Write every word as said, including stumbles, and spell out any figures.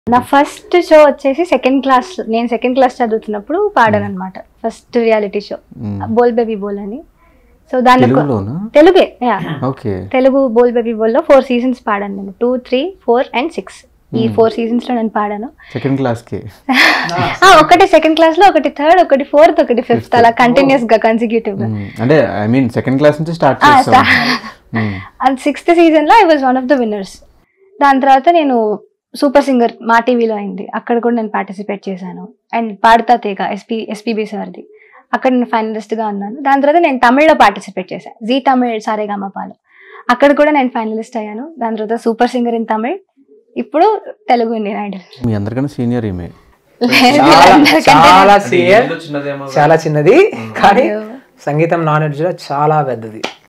నా first show వచ్చేసి second class, నేను సెకండ్ క్లాస్ చదువుతున్నప్పుడు పాడాను అనమాట. First reality show Bol baby Bol అని. సో దాని తెలుగే, తెలుగు బోల్ బేబీ బోల్ లో ఫోర్ సీజన్స్ పాడాను నేను. Two three four and six ఈ ఫోర్ సీజన్స్ లో నేను పాడాను. సెకండ్ క్లాస్ కి ఒకటి సెకండ్ క్లాస్ లో, ఒకటి థర్డ్, ఒకటి ఫోర్త్, ఒకటి ఫిఫ్త్, అలా కంటిన్యూస్ గా కన్సిక్యూటివ్ గా. అంటే ఐ మీన్ సెకండ్ క్లాస్ నుంచి స్టార్ట్ చేస్తాం. అండ్ సిక్స్త్ సీజన్ లో I was one of the winners. దాని తర్వాత నేను సూపర్ సింగర్ మా టీవీలో అయింది, అక్కడ కూడా నేను పార్టిసిపేట్ చేశాను. అండ్ పాడతా తీగ ఎస్పీ ఎస్పీబీ సార్ది, అక్కడ నేను ఫైనలిస్ట్ గా ఉన్నాను. దాని తర్వాత నేను తమిళ్లో పార్టిసిపేట్ చేశాను, జీ తమిళ్ సారేగామపాలో, అక్కడ కూడా నేను ఫైనలిస్ట్ అయ్యాను. దాని తర్వాత సూపర్ సింగర్ ఇన్ తమిళ్, ఇప్పుడు తెలుగు ఇండియన్ ఐడల్. మీ అందరికన్నా సీనియర్ ఈమె, చాలా సీనియర్, చాలా చిన్నది కానీ సంగీతం నాలెడ్జ్ లో చాలా పెద్దది.